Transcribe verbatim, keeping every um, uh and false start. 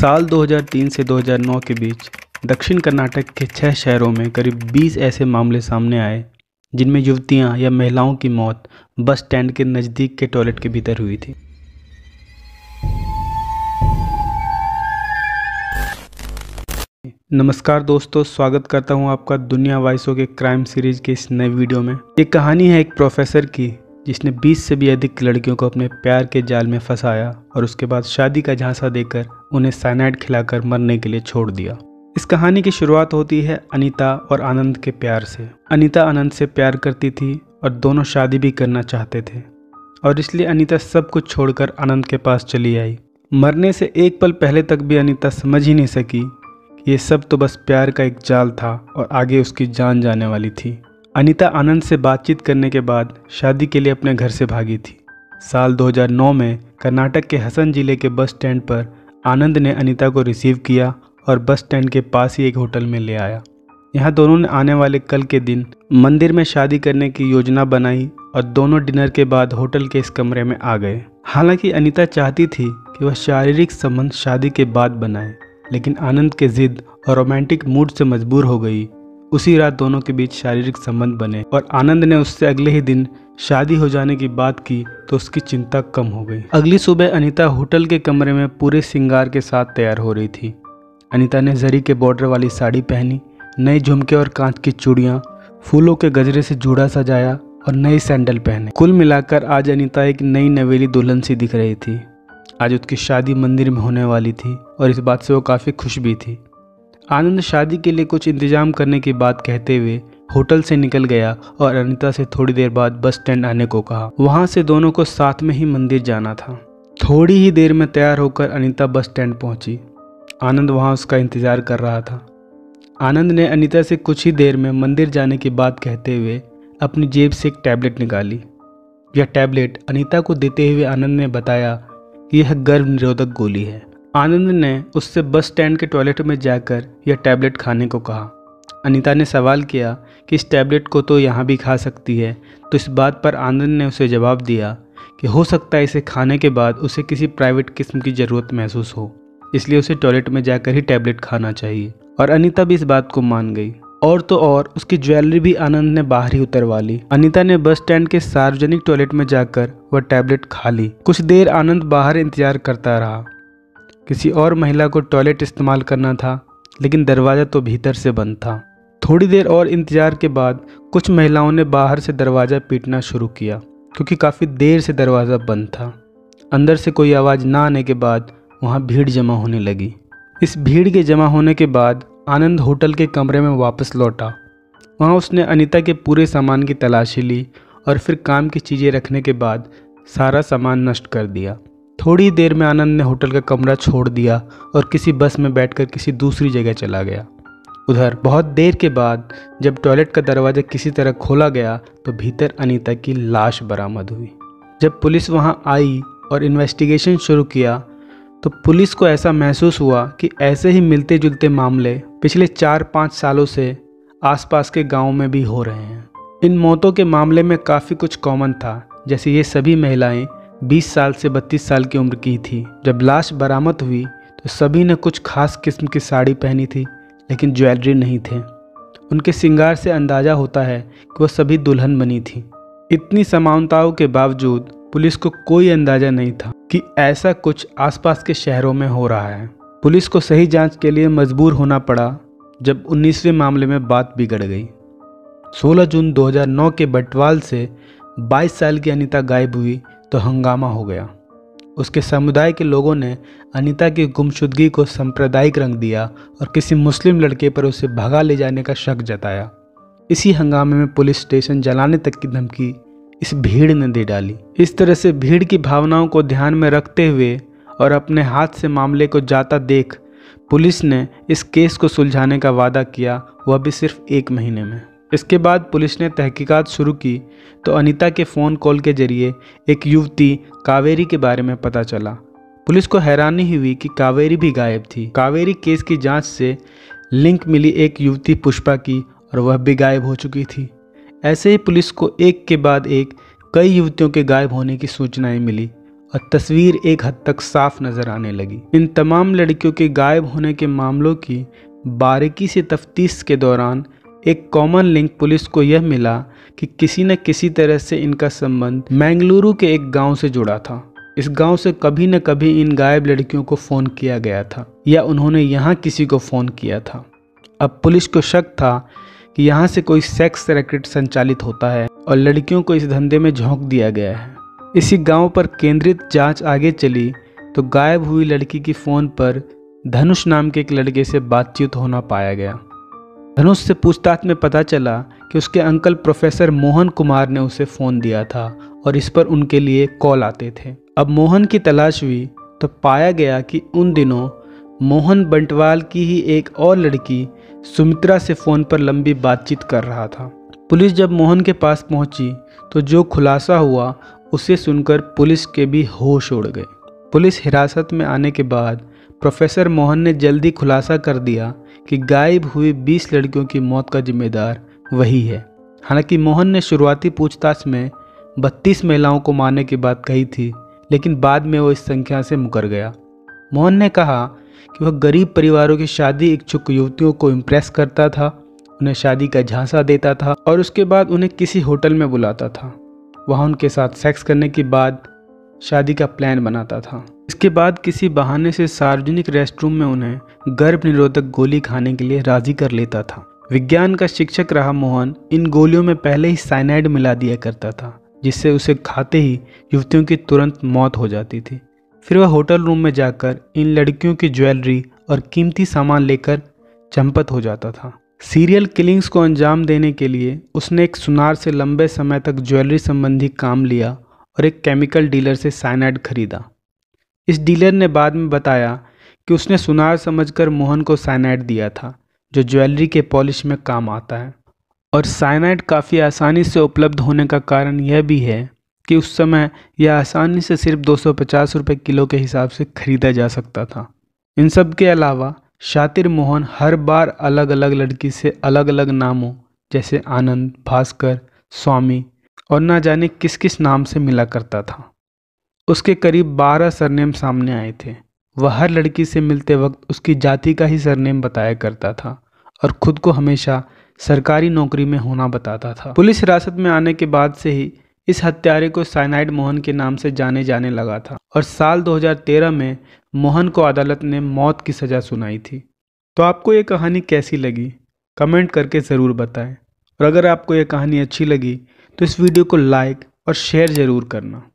साल दो हज़ार तीन से दो हज़ार नौ के बीच दक्षिण कर्नाटक के छह शहरों में करीब बीस ऐसे मामले सामने आए जिनमें युवतियां या महिलाओं की मौत बस स्टैंड के नज़दीक के टॉयलेट के भीतर हुई थी। नमस्कार दोस्तों, स्वागत करता हूं आपका दुनिया वॉइसों के क्राइम सीरीज के इस नए वीडियो में। ये कहानी है एक प्रोफेसर की जिसने बीस से भी अधिक लड़कियों को अपने प्यार के जाल में फंसाया और उसके बाद शादी का झांसा देकर उन्हें साइनाइड खिलाकर मरने के लिए छोड़ दिया। इस कहानी की शुरुआत होती है अनीता और आनंद के प्यार से। अनीता आनंद से प्यार करती थी और दोनों शादी भी करना चाहते थे और इसलिए अनीता सब कुछ छोड़कर आनंद के पास चली आई। मरने से एक पल पहले तक भी अनीता समझ ही नहीं सकी कि ये सब तो बस प्यार का एक जाल था और आगे उसकी जान जाने वाली थी। अनीता आनंद से बातचीत करने के बाद शादी के लिए अपने घर से भागी थी। साल दो हज़ार नौ में कर्नाटक के हसन जिले के बस स्टैंड पर आनंद ने अनीता को रिसीव किया और बस स्टैंड के पास ही एक होटल में ले आया। यहाँ दोनों ने आने वाले कल के दिन मंदिर में शादी करने की योजना बनाई और दोनों डिनर के बाद होटल के इस कमरे में आ गए। हालांकि अनीता चाहती थी कि वह शारीरिक संबंध शादी के बाद बनाए, लेकिन आनंद के जिद और रोमांटिक मूड से मजबूर हो गई। उसी रात दोनों के बीच शारीरिक संबंध बने और आनंद ने उससे अगले ही दिन शादी हो जाने की बात की तो उसकी चिंता कम हो गई। अगली सुबह अनीता होटल के कमरे में पूरे श्रृंगार के साथ तैयार हो रही थी। अनीता ने जरी के बॉर्डर वाली साड़ी पहनी, नए झुमके और कांच की चूड़ियाँ, फूलों के गजरे से जूड़ा सजाया और नई सैंडल पहने। कुल मिलाकर आज अनीता एक नई नवेली दुल्हन सी दिख रही थी। आज उसकी शादी मंदिर में होने वाली थी और इस बात से वो काफ़ी खुश भी थी। आनंद शादी के लिए कुछ इंतजाम करने की बात कहते हुए होटल से निकल गया और अनीता से थोड़ी देर बाद बस स्टैंड आने को कहा। वहां से दोनों को साथ में ही मंदिर जाना था। थोड़ी ही देर में तैयार होकर अनीता बस स्टैंड पहुंची। आनंद वहां उसका इंतजार कर रहा था। आनंद ने अनीता से कुछ ही देर में मंदिर जाने की बात कहते हुए अपनी जेब से एक टैबलेट निकाली। यह टैबलेट अनीता को देते हुए आनंद ने बताया कि यह गर्भ निरोधक गोली है। आनंद ने उससे बस स्टैंड के टॉयलेट में जाकर यह टैबलेट खाने को कहा। अनीता ने सवाल किया कि इस टैबलेट को तो यहाँ भी खा सकती है, तो इस बात पर आनंद ने उसे जवाब दिया कि हो सकता है इसे खाने के बाद उसे किसी प्राइवेट किस्म की ज़रूरत महसूस हो, इसलिए उसे टॉयलेट में जाकर ही टैबलेट खाना चाहिए। और अनीता भी इस बात को मान गई। और तो और उसकी ज्वेलरी भी आनंद ने बाहर ही उतरवा ली। अनीता ने बस स्टैंड के सार्वजनिक टॉयलेट में जाकर वह टैबलेट खा ली। कुछ देर आनंद बाहर इंतजार करता रहा। किसी और महिला को टॉयलेट इस्तेमाल करना था, लेकिन दरवाज़ा तो भीतर से बंद था। थोड़ी देर और इंतजार के बाद कुछ महिलाओं ने बाहर से दरवाज़ा पीटना शुरू किया, क्योंकि काफ़ी देर से दरवाज़ा बंद था। अंदर से कोई आवाज़ ना आने के बाद वहाँ भीड़ जमा होने लगी। इस भीड़ के जमा होने के बाद आनंद होटल के कमरे में वापस लौटा। वहाँ उसने अनीता के पूरे सामान की तलाशी ली और फिर काम की चीज़ें रखने के बाद सारा सामान नष्ट कर दिया। थोड़ी देर में आनंद ने होटल का कमरा छोड़ दिया और किसी बस में बैठकर किसी दूसरी जगह चला गया। उधर बहुत देर के बाद जब टॉयलेट का दरवाज़ा किसी तरह खोला गया तो भीतर अनीता की लाश बरामद हुई। जब पुलिस वहां आई और इन्वेस्टिगेशन शुरू किया तो पुलिस को ऐसा महसूस हुआ कि ऐसे ही मिलते जुलते मामले पिछले चार पाँच सालों से आसपास के गाँव में भी हो रहे हैं। इन मौतों के मामले में काफ़ी कुछ कॉमन था, जैसे ये सभी महिलाएँ बीस साल से बत्तीस साल की उम्र की थी। जब लाश बरामद हुई तो सभी ने कुछ खास किस्म की साड़ी पहनी थी, लेकिन ज्वेलरी नहीं थे। उनके श्रृंगार से अंदाज़ा होता है कि वह सभी दुल्हन बनी थी। इतनी समानताओं के बावजूद पुलिस को कोई अंदाज़ा नहीं था कि ऐसा कुछ आसपास के शहरों में हो रहा है। पुलिस को सही जांच के लिए मजबूर होना पड़ा जब उन्नीसवें मामले में बात बिगड़ गई। सोलह जून दो हज़ार नौ के बटवाल से बाईस साल की अनीता गायब हुई तो हंगामा हो गया। उसके समुदाय के लोगों ने अनीता की गुमशुदगी को सांप्रदायिक रंग दिया और किसी मुस्लिम लड़के पर उसे भगा ले जाने का शक जताया। इसी हंगामे में पुलिस स्टेशन जलाने तक की धमकी इस भीड़ ने दे डाली। इस तरह से भीड़ की भावनाओं को ध्यान में रखते हुए और अपने हाथ से मामले को जाता देख पुलिस ने इस केस को सुलझाने का वादा किया, वह भी सिर्फ एक महीने में। इसके बाद पुलिस ने तहकीकात शुरू की तो अनीता के फ़ोन कॉल के जरिए एक युवती कावेरी के बारे में पता चला। पुलिस को हैरानी हुई कि कावेरी भी गायब थी। कावेरी केस की जांच से लिंक मिली एक युवती पुष्पा की और वह भी गायब हो चुकी थी। ऐसे ही पुलिस को एक के बाद एक कई युवतियों के गायब होने की सूचनाएं मिली और तस्वीर एक हद तक साफ नजर आने लगी। इन तमाम लड़कियों के गायब होने के मामलों की बारीकी से तफ्तीश के दौरान एक कॉमन लिंक पुलिस को यह मिला कि किसी न किसी तरह से इनका संबंध मैंगलुरु के एक गांव से जुड़ा था। इस गांव से कभी न कभी इन गायब लड़कियों को फ़ोन किया गया था या उन्होंने यहाँ किसी को फ़ोन किया था। अब पुलिस को शक था कि यहाँ से कोई सेक्स रैकेट संचालित होता है और लड़कियों को इस धंधे में झोंक दिया गया है। इसी गांव पर केंद्रित जांच आगे चली तो गायब हुई लड़की की फ़ोन पर धनुष नाम के एक लड़के से बातचीत होना पाया गया। धनुष से पूछताछ में पता चला कि उसके अंकल प्रोफेसर मोहन कुमार ने उसे फ़ोन दिया था और इस पर उनके लिए कॉल आते थे। अब मोहन की तलाश हुई तो पाया गया कि उन दिनों मोहन बंटवाल की ही एक और लड़की सुमित्रा से फ़ोन पर लंबी बातचीत कर रहा था। पुलिस जब मोहन के पास पहुंची तो जो खुलासा हुआ उसे सुनकर पुलिस के भी होश उड़ गए। पुलिस हिरासत में आने के बाद प्रोफेसर मोहन ने जल्दी खुलासा कर दिया कि गायब हुई बीस लड़कियों की मौत का जिम्मेदार वही है। हालांकि मोहन ने शुरुआती पूछताछ में बत्तीस महिलाओं को मारने की बात कही थी, लेकिन बाद में वो इस संख्या से मुकर गया। मोहन ने कहा कि वह गरीब परिवारों की शादी इच्छुक युवतियों को इम्प्रेस करता था, उन्हें शादी का झांसा देता था और उसके बाद उन्हें किसी होटल में बुलाता था। वहाँ उनके साथ सेक्स करने के बाद शादी का प्लान बनाता था। इसके बाद किसी बहाने से सार्वजनिक रेस्टरूम में उन्हें गर्भ निरोधक गोली खाने के लिए राजी कर लेता था। विज्ञान का शिक्षक रहा मोहन इन गोलियों में पहले ही साइनाइड मिला दिया करता था, जिससे उसे खाते ही युवतियों की तुरंत मौत हो जाती थी। फिर वह होटल रूम में जाकर इन लड़कियों की ज्वेलरी और कीमती सामान लेकर चंपत हो जाता था। सीरियल किलिंग्स को अंजाम देने के लिए उसने एक सुनार से लंबे समय तक ज्वेलरी संबंधी काम लिया और एक केमिकल डीलर से साइनाइड खरीदा। इस डीलर ने बाद में बताया कि उसने सुनार समझकर मोहन को साइनाइड दिया था, जो ज्वेलरी के पॉलिश में काम आता है। और साइनाइड काफ़ी आसानी से उपलब्ध होने का कारण यह भी है कि उस समय यह आसानी से सिर्फ दो सौ पचास रुपये किलो के हिसाब से खरीदा जा सकता था। इन सब के अलावा शातिर मोहन हर बार अलग अलग लड़की से अलग अलग नामों जैसे आनंद, भास्कर, स्वामी और ना जाने किस किस नाम से मिला करता था। उसके करीब बारह सरनेम सामने आए थे। वह हर लड़की से मिलते वक्त उसकी जाति का ही सरनेम बताया करता था और खुद को हमेशा सरकारी नौकरी में होना बताता था। पुलिस हिरासत में आने के बाद से ही इस हत्यारे को साइनाइड मोहन के नाम से जाने जाने लगा था और साल दो हज़ार तेरह में मोहन को अदालत ने मौत की सज़ा सुनाई थी। तो आपको ये कहानी कैसी लगी कमेंट करके ज़रूर बताएं और अगर आपको ये कहानी अच्छी लगी तो इस वीडियो को लाइक और शेयर ज़रूर करना।